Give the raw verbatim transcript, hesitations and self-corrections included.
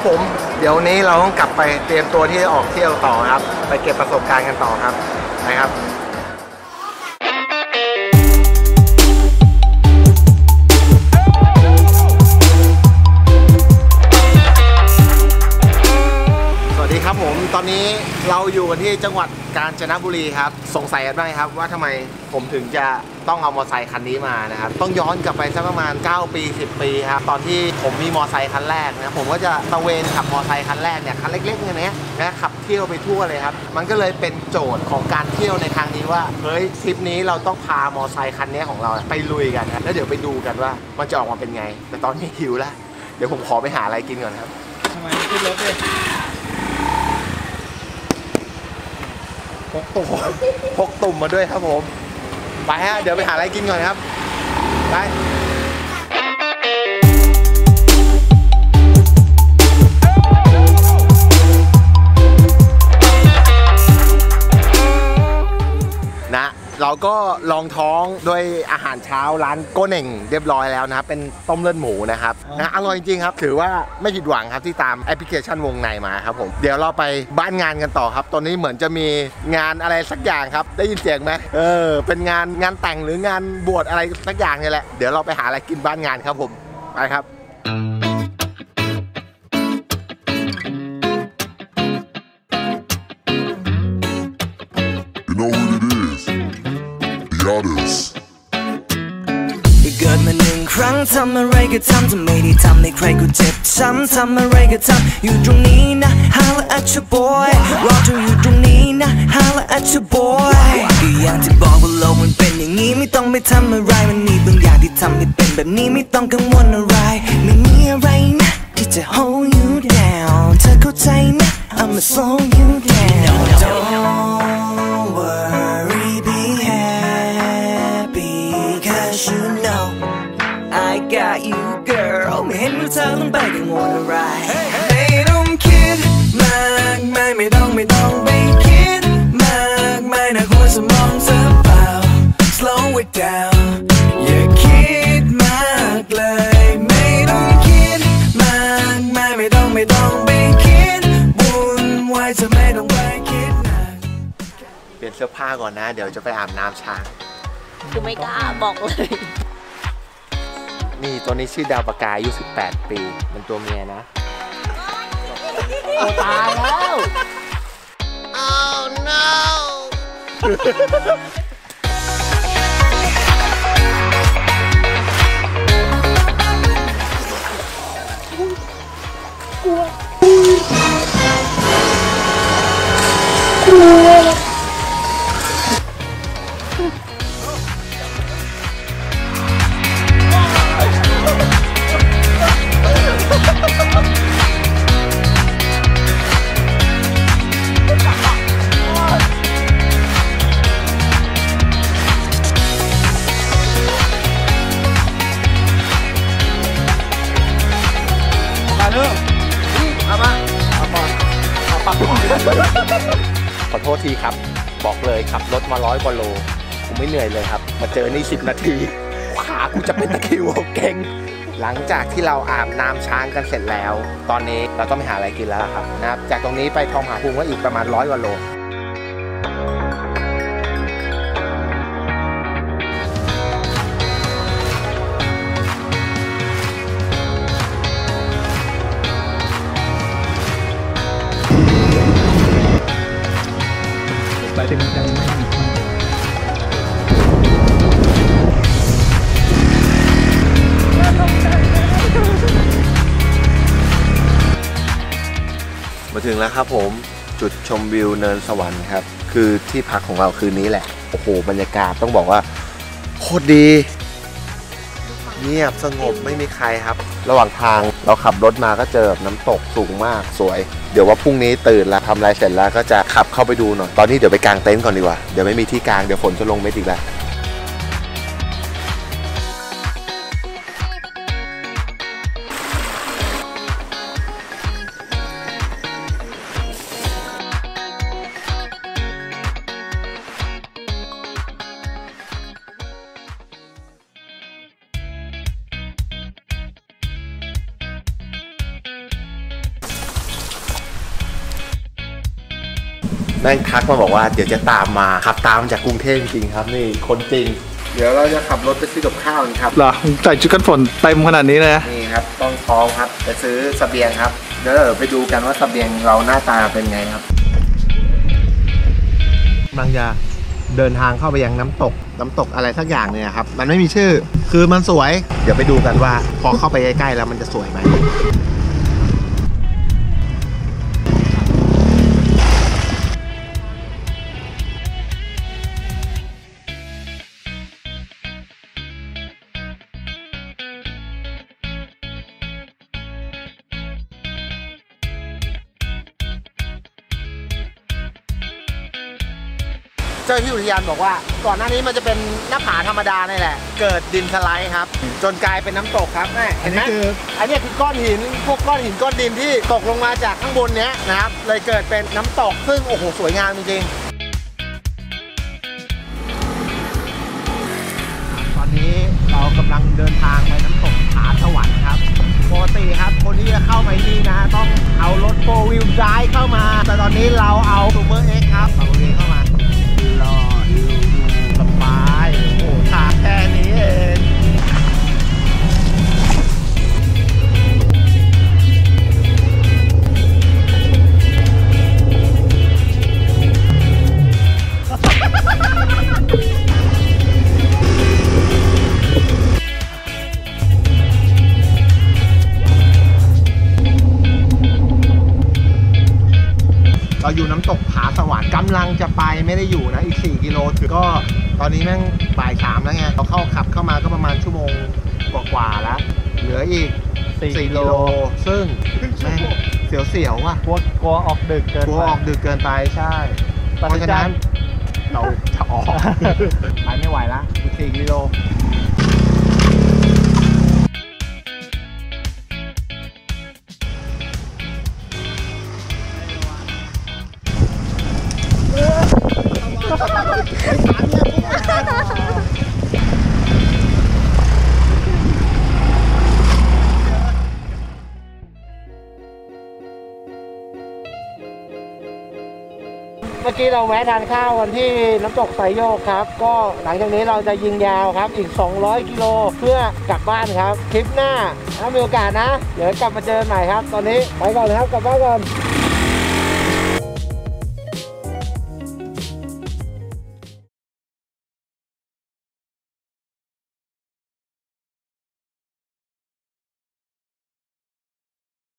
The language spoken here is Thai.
ผมเดี๋ยวนี้เราต้องกลับไปเตรียมตัวที่จะออกเที่ยวต่อครับไปเก็บประสบการณ์กันต่อครับนะครับสวัสดีครับผมตอนนี้เราอยู่กันที่จังหวัดกาญจนบุรีครับสงสัยกันบ้างครับว่าทำไมผมถึงจะต้องเอามอเตอร์ไซค์คันนี้มานะครับต้องย้อนกลับไปสักประมาณเก้าปีสิบปีครับตอนที่ผมมีมอเตอร์ไซค์คันแรกนะผมก็จะตะเวนขับมอเตอร์ไซค์คันแรกเนี่ยคันเล็กๆอย่างเนี้ยนะขับเที่ยวไปทั่วเลยครับมันก็เลยเป็นโจทย์ของการเที่ยวในครั้งนี้ว่าเฮ้ยทริปนี้เราต้องพามอเตอร์ไซค์คันนี้ของเราไปลุยกันนะแล้วเดี๋ยวไปดูกันว่ามันจะออกมาเป็นไงแต่ตอนนี้หิวแล้วเดี๋ยวผมขอไปหาอะไรกินก่อนครับทำไมขึ้นรถเลยพกตุ่มพกตุ่มมาด้วยครับผมไปฮะเดี๋ยวไปหาอะไรกินก่อนครับไปนะเราก็ลองท้องด้วยอาหารเช้าร้านโกเน่งเรียบร้อยแล้วนะครับเป็นต้มเลือดหมูนะครับนะอร่อยจริงครับถือว่าไม่ผิดหวังครับที่ตามแอปพลิเคชันวงในมาครับผมเดี๋ยวเราไปบ้านงานกันต่อครับตอนนี้เหมือนจะมีงานอะไรสักอย่างครับได้ยินเสียงไหมเออเป็นงานงานแต่งหรืองานบวชอะไรสักอย่างนี่แหละเดี๋ยวเราไปหาอะไรกินบ้านงานครับผมไปครับเกิดมาหนึ่งครั้งทำอะไรก็ทำจะไม่ได้ทำให้ใครก็เจ็บช้ำทำอะไรก็ทำอยู่ตรงนี้นะ Holla at your boy รอเธออยู่ตรงนี้นะ Holla at your boy ก็อย่างที่บอกว่าโลกมันเป็นอย่างนี้ไม่ต้องไปทำอะไรมันมีบางอย่างที่ทำให้เป็นแบบนี้ไม่ต้องกังวลอะไรไม่มีอะไรนะที่จะ hold you down เธอเข้าใจนะ I'ma slow you down Don't worry be happy cause you know I got you girl ไม่เห็นว่าเธอต้องไปกังวลอะไรไม่ต้องคิดมากมายไม่ต้องไม่ต้องไปคิดมากมายนะหัวสมองเธอเปล่า slow it down อย่าคิดมากเลยไม่ต้องคิดมากมายไม่ต้องไม่ต้องไปคิดวุ่นวายเธอไม่ต้องไปคิดนะเปลี่ยนเสื้อผ้าก่อนนะเดี๋ยวจะไปอาบน้ำช้างคือไม่กล้าบอกเลยนี่ตัวนี้ชื่อดาวปากกาอายุสิบแปดปีเป็นตัวเมียนะโอ้ตายแล้ว Oh no กลัวกลัวขอโทษทีครับบอกเลยขับรถมาร้อยกว่าโลกูไม่เหนื่อยเลยครับมาเจอนี่สิบนาทีขากูจะเป็นตะคริวเก่งหลังจากที่เราอาบน้ำช้างกันเสร็จแล้วตอนนี้เราต้องไปหาอะไรกินแล้วครับนะครับจากตรงนี้ไปทองผาภูมิก็อีกประมาณร้อยกว่าโลไปถึงยังไม่มีคนมาถึงแล้วครับผมจุดชมวิวเนินสวรรค์ครับคือที่พักของเราคืนนี้แหละโอ้โหบรรยากาศต้องบอกว่าโคตรดีเงียบสงบไม่มีใครครับระหว่างทางเราขับรถมาก็เจอน้ำตกสูงมากสวยเดี๋ยวว่าพรุ่งนี้ตื่นแล้วทำอะไรเสร็จแล้วก็จะขับเข้าไปดูหน่อยตอนนี้เดี๋ยวไปกางเต็นท์ก่อนดีกว่าเดี๋ยวไม่มีที่กางเดี๋ยวฝนจะลงเม็ดอีกแล้วแม่งทักมาบอกว่าเดี๋ยวจะตามมาขับตามจากกรุงเทพจริงครับนี่คนจริงเดี๋ยวเราจะขับรถไปซื้อกับข้าวกันครับเหรอใส่ชุดกันฝนเต็มขนาดนี้เลยนะนี่ครับต้องพร้อมครับไปซื้อเสบียงครับเดี๋ยวเราไปดูกันว่าเสบียงเราหน้าตาเป็นไงครับบางยาเดินทางเข้าไปยังน้ำตกน้ำตกอะไรสักอย่างเนี่ยครับมันไม่มีชื่อคือมันสวยเดี๋ยวไปดูกันว่าพอเข้าไปใกล้ๆแล้วมันจะสวยไหมเจ้าที่อุทยานบอกว่าก่อนหน้านี้มันจะเป็นหน้าผาธรรมดานี่แหละเกิดดินสไลด์ครับจนกลายเป็นน้ำตกครับแม่เห็นไหมคืออันนี้คือก้อนหินพวกก้อนหินก้อนดินที่ตกลงมาจากข้างบนเนี้ยนะครับเลยเกิดเป็นน้ำตกซึ่งโอ้โหสวยงามจริงๆตอนนี้เรากำลังเดินทางไปน้ำตกผาสวรรค์ครับปกติครับคนที่จะเข้าไปที่นะต้องเอารถโฟร์วิวไดรฟ์เข้ามาแต่ตอนนี้เราเอาซูเปอร์เอ็กซ์ครับเอาเองเข้ามารอดูสบายโอ้โหทางแค่นี้เองเราอยู่น้ำตกผาสวรรค์กำลังจะไปไม่ได้อยู่นะอีกสี่กิโลถึงก็ตอนนี้แม่งบ่ายสามแล้วไงเราเข้าขับเข้ามาก็ประมาณชั่วโมงกว่าๆแล้วเหลืออีกสี่กิโลซึ่งแม่งเสียวๆว่ะกลัวกลัวออกดึกเกินกลัวไปออกดึกเกินไปใช่เพตัดสิราะนฉะใจนั้นเราจะออก ไปไม่ไหวละอีกสี่กิโลเมื่อกี้เราแวะทานข้าวกันที่น้ำตกไซโยกครับก็หลังจากนี้เราจะยิงยาวครับอีกสองร้อยกิโลเพื่อกลับบ้านครับทริปหน้าถ้ามีโอกาสนะเดี๋ยวกลับมาเจอกันใหม่ครับตอนนี้ไปก่อนนะครับกลับบ้านก่อน